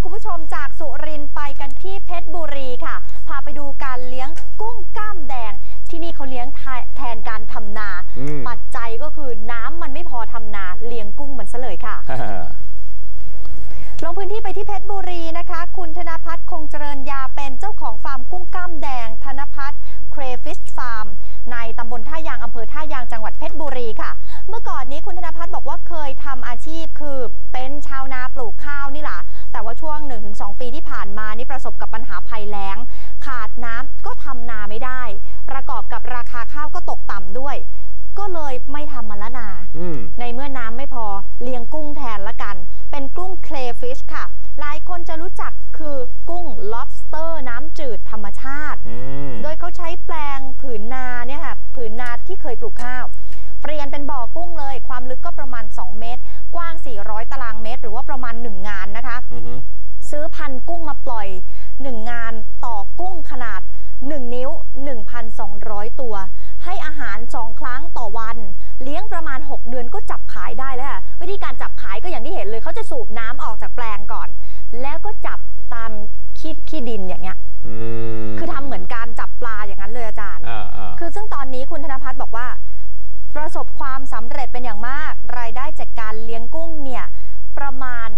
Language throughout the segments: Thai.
คุณผู้ชมจากสุรินทร์ไปกันที่เพชรบุรีค่ะพาไปดูการเลี้ยงกุ้งกล้ามแดงที่นี่เขาเลี้ยงแทนการทำนาปัจจัยก็คือน้ำมันไม่พอทำนาเลี้ยงกุ้งมันซะเลยค่ะ ลงพื้นที่ไปที่เพชรบุรีนะคะคุณธนภัทรคงเจริญยาเป็นเจ้าของฟาร์มกุ้งกล้ามแดงธนภัทรเครฟิชฟาร์มในตำบลท่ายางอำเภอท่ายางจังหวัดเพชรบุรีค่ะเมื่อก่อนนี้คุณธนภัทรบอกว่าเคยทำอาชีพคือเป็นชาวนาปลูกข้าวนี่แหละแต่ว่าช่วง 1-2 ปีที่ผ่านมานี่ประสบกับปัญหาภัยแล้งขาดน้ำก็ทำนาไม่ได้ประกอบกับราคาข้าวก็ตกต่ำด้วยก็เลยไม่ทำมันละนาในเมื่อน้ำไม่พอเลี้ยงกุ้งแทนละกันเป็นกุ้งเครฟิชค่ะหลายคนจะรู้จักคือกุ้ง lobster น้ำจืดธรรมชาติโดยเขาใช้แปลงผืนนาเนี่ยค่ะผืนนาที่เคยปลูกข้าวเปลี่ยนเป็นบ่อกุ้งเลยความลึกก็ประมาณ2เมตรกว้าง400ตารางเมตรหรือว่าประมาณ1งานนะคะซื้อพันกุ้งมาปล่อย1งานต่อกุ้งขนาด1นิ้ว 1,200 ตัวให้อาหาร2ครั้งต่อวันเลี้ยงประมาณ6เดือนก็จับขายได้แล้วค่ะวิธีการจับขายก็อย่างที่เห็นเลยเขาจะสูบน้ำออกจากแปลงก่อนแล้วก็จับตามขี้ดินอย่างเงี้ยคือทำเหมือนการจับปลาอย่างนั้นเลยอาจารย์คือซึ่งตอนนี้คุณธนภัทรบอกว่าประสบความสำเร็จเป็นอย่างมากรายได้จากการเลี้ยงกุ้งเนี่ยประมาณ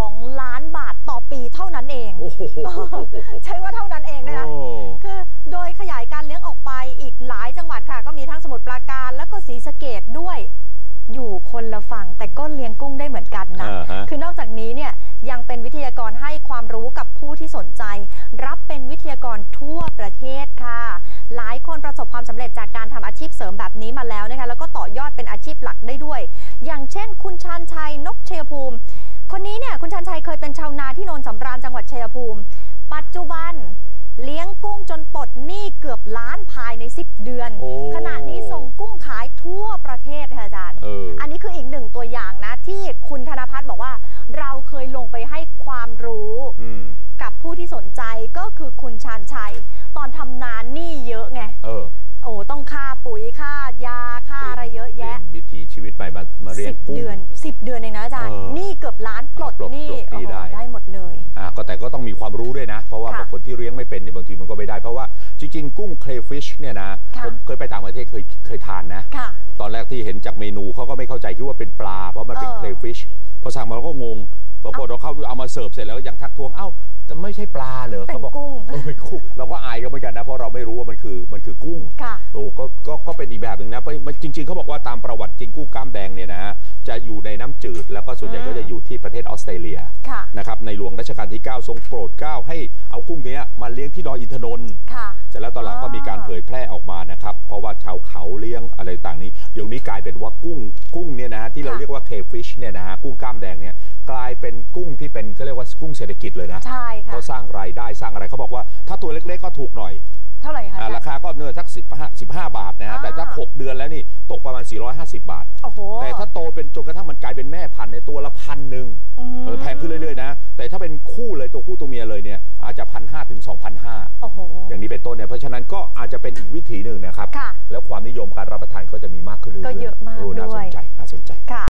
2 ล้านบาทต่อปีเท่านั้นเองใช่ว่าเท่านั้นเองนะคะคือโดยขยายการเลี้ยงออกไปอีกหลายจังหวัดค่ะก็มีทั้งสมุทรปราการแล้วก็ศรีสะเกษด้วยอยู่คนละฝั่งแต่ก็เลี้ยงกุ้งได้เหมือนกันนะคือนอกจากนี้เนี่ยยังเป็นวิทยากรให้ความรู้กับผู้ที่สนใจรับเป็นวิทยากรทั่วประเทศค่ะหลายคนประสบความสำเร็จจากการทำอาชีพเสริมแบบนี้มาแล้วนะคะแล้วก็ต่อยอดเป็นอาชีพหลักได้ด้วยอย่างเช่นคุณชาญชัยนกชัยภูมิคนนี้เนี่ยคุณชาญชัยเคยเป็นชาวนาที่โนนสำราญจังหวัดชัยภูมิปัจจุบันเลี้ยงกุ้งจนปลดหนี้เกือบล้านภายใน10เดือนขณะนี้ส่งกุ้งขายทั่วประเทศค่ะอาจารย์อันนี้คืออีกหนึ่งตัวอย่างนะที่คุณธนภัทรบอกว่าเราเคยลงไปให้ความรู้กับผู้ที่สนใจก็คือคุณชาญชัยตอนทำนาหนี้เยอะไงต้องค่าปุ๋ยค่ายาค่าอะไรเยอะแยะวิถีชีวิตใหม่มาเรียนกุ้ง 10 เดือนเองนะอาจารย์หนี้เกือบล้านปลดหนี้ได้หมดเลยแต่ก็ต้องมีความรู้ด้วยนะเพราะว่าบางคนที่เลี้ยงไม่เป็นเนี่ยบางทีมันก็ไม่ได้เพราะว่าจริงๆกุ้งเครฟิชเนี่ยนะผมเคยไปต่างประเทศเคยทานนะตอนแรกที่เห็นจากเมนูเขาก็ไม่เข้าใจคิดว่าเป็นปลาเพราะมันเป็นเครฟิชพอสั่งมาเราก็งงปรากฏเราเขาเอามาเสิร์ฟเสร็จแล้วยังทักท้วงจะไม่ใช่ปลาเหรอเขาบอกเป็นกุ้งเราก็อายกันเหมือนกันนะเพราะเราไม่รู้ว่ามันคือกุ้งก็เป็นอีกแบบหนึ่งนะจริงๆเขาบอกว่าตามประวัติจริงกุ้งกล้ามแดงเนี่ยนะจะอยู่ในน้ำจืดแล้วก็ส่วนใหญ่ก็จะอยู่ที่ประเทศออสเตรเลียนะครับในหลวงรัชกาลที่9ทรงโปรดเกล้าให้เอากุ้งนี้มาเลี้ยงที่ดอยอินทนนท์เสร็จแล้วตอนหลังก็มีการเผยแพร่ออกมานะครับเพราะว่าชาวเขาเลี้ยงอะไรต่างนี้เดี๋ยวนี้กลายเป็นว่ากุ้งเนี่ยนะที่เราเรียกว่าเคฟิชเนี่ยนะฮะกุ้งกล้ามแดงเนี่ยกลายเป็นกุ้งที่เป็นเขาเรียกว่ากุ้งเศรษฐกิจเลยนะก็สร้างรายได้สร้างอะไรเขาบอกว่าถ้าตัวเล็กๆก็ถูกหน่อยเท่าไหร่คะราคาก็เนื้อสัก15 บาทนะฮะแต่ถ้า6เดือนแล้วนี่ตกประมาณ450 บาทแต่ถ้าโตเป็นจนกระทั่งมันกลายเป็นแม่พันธุ์ในตัวละ1,000แพงขึ้นเรื่อยๆนะแต่ถ้าเป็นคู่เลยตัวผู้ตัวเมียเลยเนี่ยอาจจะ1,500 ถึง 2,500อย่างนี้เป็นต้นเนี่ยเพราะฉะนั้นก็อาจจะเป็นอีกวิถีหนึ่งนะครับแล้วความนิยมการรับประทานก็จะมีมากขึ้นเรื่อยๆก็เยอะมากด้วยน่าสนใจ